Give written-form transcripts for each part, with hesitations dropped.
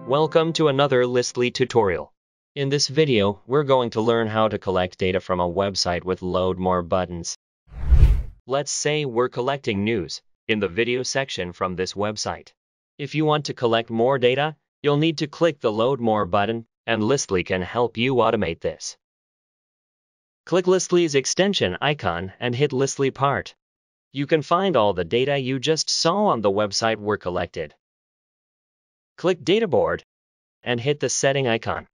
Welcome to another Listly tutorial. In this video, we're going to learn how to collect data from a website with Load More buttons. Let's say we're collecting news in the video section from this website. If you want to collect more data, you'll need to click the Load More button, and Listly can help you automate this. Click Listly's extension icon and hit Listly part. You can find all the data you just saw on the website were collected. Click Databoard and hit the setting icon.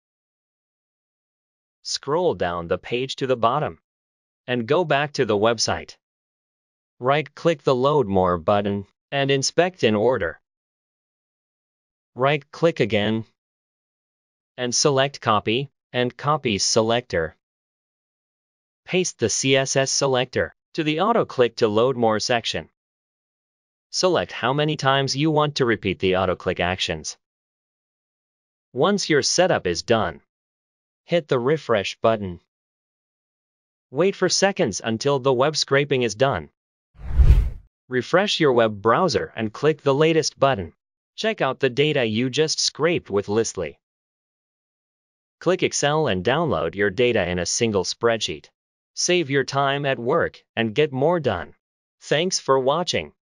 Scroll down the page to the bottom and go back to the website. Right-click the Load More button and inspect in order. Right-click again and select Copy and Copy Selector. Paste the CSS selector to the Auto-Click to Load More section. Select how many times you want to repeat the auto-click actions. Once your setup is done, hit the refresh button. Wait for seconds until the web scraping is done. Refresh your web browser and click the latest button. Check out the data you just scraped with Listly. Click Excel and download your data in a single spreadsheet. Save your time at work and get more done. Thanks for watching.